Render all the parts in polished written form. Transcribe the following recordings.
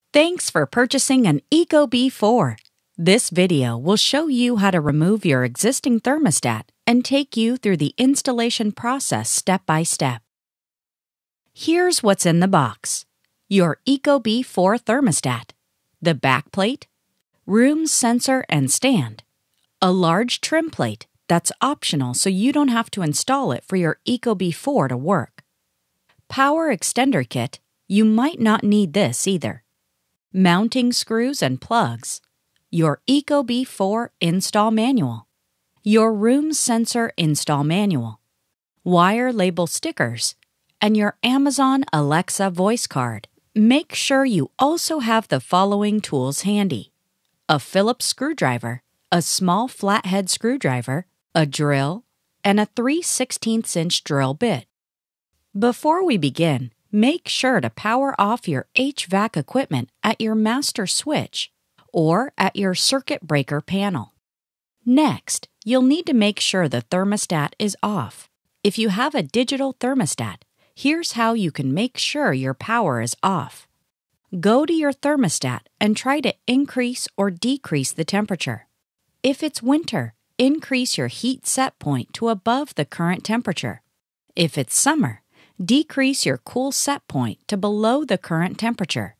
Thanks for purchasing an ecobee4. This video will show you how to remove your existing thermostat and take you through the installation process step by step. Here's what's in the box: your ecobee4 thermostat, the backplate, room sensor and stand, a large trim plate that's optional so you don't have to install it for your ecobee4 to work. Power extender kit, you might not need this either. Mounting screws and plugs, your ecobee4 install manual, your room sensor install manual, wire label stickers, and your Amazon Alexa voice card. Make sure you also have the following tools handy: a Phillips screwdriver, a small flathead screwdriver, a drill, and a 3/16" drill bit. Before we begin, make sure to power off your HVAC equipment at your master switch or at your circuit breaker panel. Next, you'll need to make sure the thermostat is off. If you have a digital thermostat, here's how you can make sure your power is off. Go to your thermostat and try to increase or decrease the temperature. If it's winter, increase your heat set point to above the current temperature. If it's summer, decrease your cool set point to below the current temperature.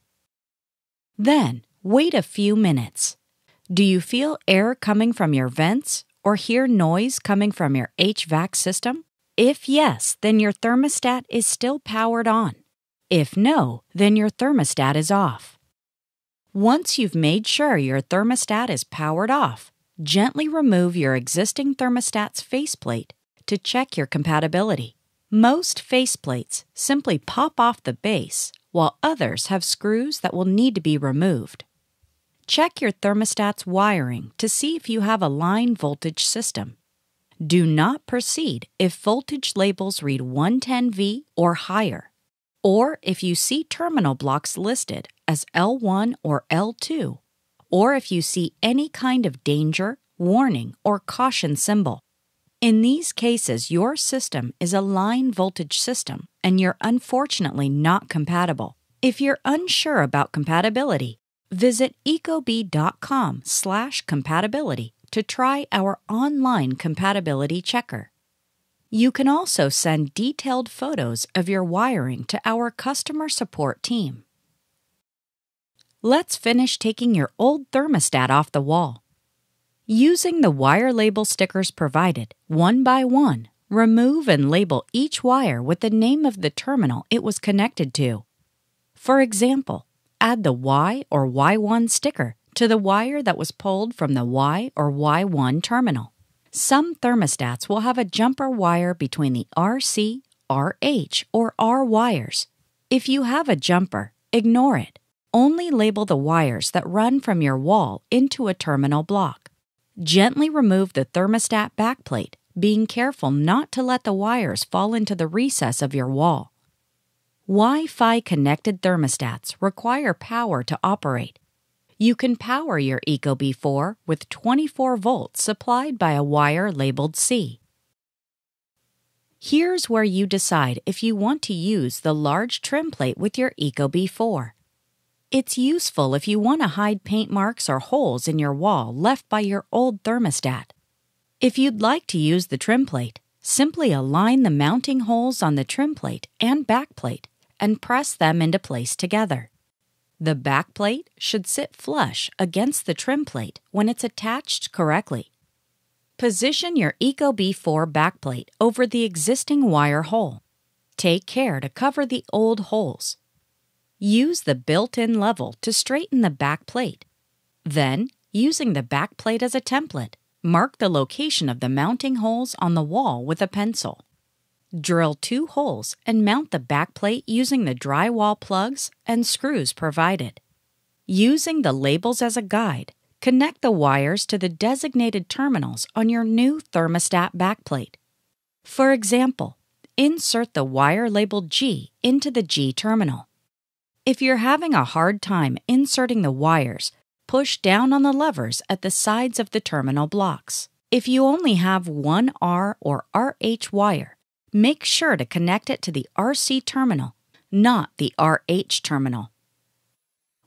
Then, wait a few minutes. Do you feel air coming from your vents or hear noise coming from your HVAC system? If yes, then your thermostat is still powered on. If no, then your thermostat is off. Once you've made sure your thermostat is powered off, gently remove your existing thermostat's faceplate to check your compatibility. Most faceplates simply pop off the base, while others have screws that will need to be removed. Check your thermostat's wiring to see if you have a line voltage system. Do not proceed if voltage labels read 110V or higher, or if you see terminal blocks listed as L1 or L2, or if you see any kind of danger, warning, or caution symbol. In these cases, your system is a line voltage system and you're unfortunately not compatible. If you're unsure about compatibility, visit ecobee.com/compatibility to try our online compatibility checker. You can also send detailed photos of your wiring to our customer support team. Let's finish taking your old thermostat off the wall. Using the wire label stickers provided, one by one, remove and label each wire with the name of the terminal it was connected to. For example, add the Y or Y1 sticker to the wire that was pulled from the Y or Y1 terminal. Some thermostats will have a jumper wire between the RC, RH, or R wires. If you have a jumper, ignore it. Only label the wires that run from your wall into a terminal block. Gently remove the thermostat backplate, being careful not to let the wires fall into the recess of your wall. Wi-Fi connected thermostats require power to operate. You can power your ecobee4 with 24 volts supplied by a wire labeled C. Here's where you decide if you want to use the large trim plate with your ecobee4. It's useful if you want to hide paint marks or holes in your wall left by your old thermostat. If you'd like to use the trim plate, simply align the mounting holes on the trim plate and backplate and press them into place together. The backplate should sit flush against the trim plate when it's attached correctly. Position your ecobee4 backplate over the existing wire hole. Take care to cover the old holes. Use the built-in level to straighten the back plate. Then, using the back plate as a template, mark the location of the mounting holes on the wall with a pencil. Drill 2 holes and mount the back plate using the drywall plugs and screws provided. Using the labels as a guide, connect the wires to the designated terminals on your new thermostat backplate. For example, insert the wire labeled G into the G terminal. If you're having a hard time inserting the wires, push down on the levers at the sides of the terminal blocks. If you only have one R or RH wire, make sure to connect it to the RC terminal, not the RH terminal.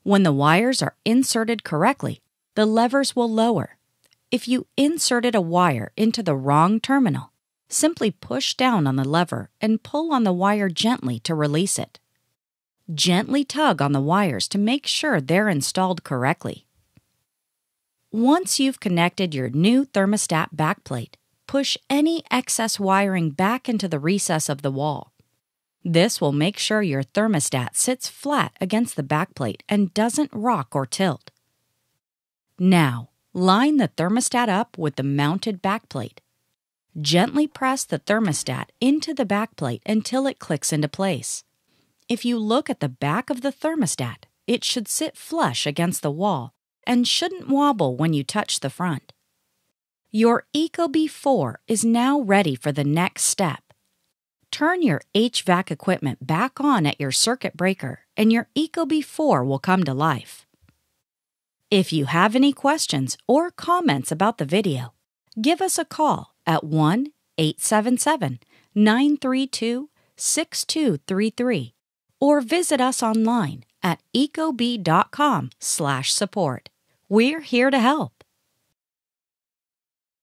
When the wires are inserted correctly, the levers will lower. If you inserted a wire into the wrong terminal, simply push down on the lever and pull on the wire gently to release it. Gently tug on the wires to make sure they're installed correctly. Once you've connected your new thermostat backplate, push any excess wiring back into the recess of the wall. This will make sure your thermostat sits flat against the backplate and doesn't rock or tilt. Now, line the thermostat up with the mounted backplate. Gently press the thermostat into the backplate until it clicks into place. If you look at the back of the thermostat, it should sit flush against the wall and shouldn't wobble when you touch the front. Your ecobee4 is now ready for the next step. Turn your HVAC equipment back on at your circuit breaker and your ecobee4 will come to life. If you have any questions or comments about the video, give us a call at 1-877-932-6233 or visit us online at ecobee.com/support. We're here to help.